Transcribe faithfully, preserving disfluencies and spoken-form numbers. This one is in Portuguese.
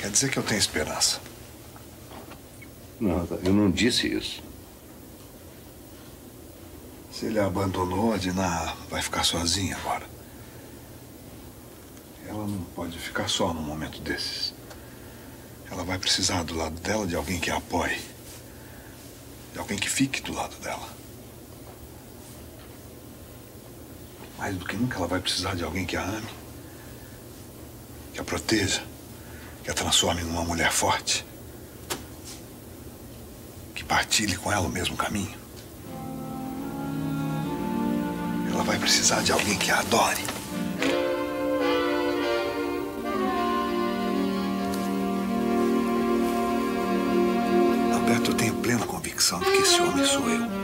Quer dizer que eu tenho esperança. Não, eu não disse isso. Se ele a abandonou, a Dina vai ficar sozinha agora. Ela não pode ficar só num momento desses. Ela vai precisar do lado dela de alguém que a apoie. De alguém que fique do lado dela. Mais do que nunca, ela vai precisar de alguém que a ame. Que a proteja. Que a transforme numa mulher forte. Que partilhe com ela o mesmo caminho. Ela vai precisar de alguém que a adore. Alberto, eu tenho plena convicção de que esse homem sou eu.